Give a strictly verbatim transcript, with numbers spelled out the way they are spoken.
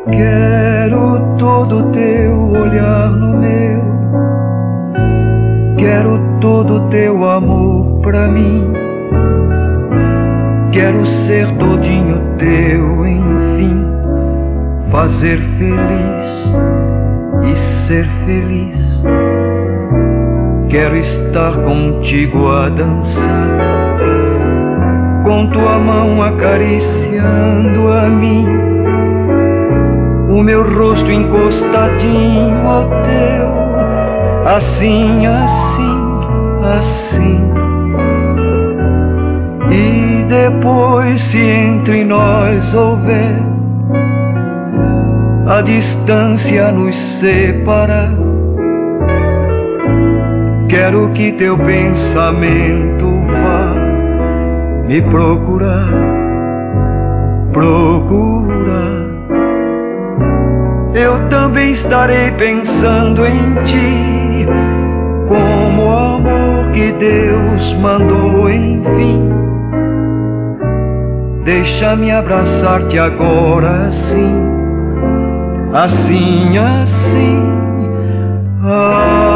Quero todo teu olhar no meu, quero todo teu amor pra mim. Quero ser todinho teu, enfim, fazer feliz e ser feliz. Quero estar contigo a dançar, com tua mão acariciando a mim, o meu rosto encostadinho ao teu, assim, assim, assim. E depois, se entre nós houver a distância nos separar, quero que teu pensamento vá me procurar, procurar. Eu também estarei pensando em ti, como o amor que Deus mandou, enfim. Deixa-me abraçar-te agora assim, assim, assim. Ah.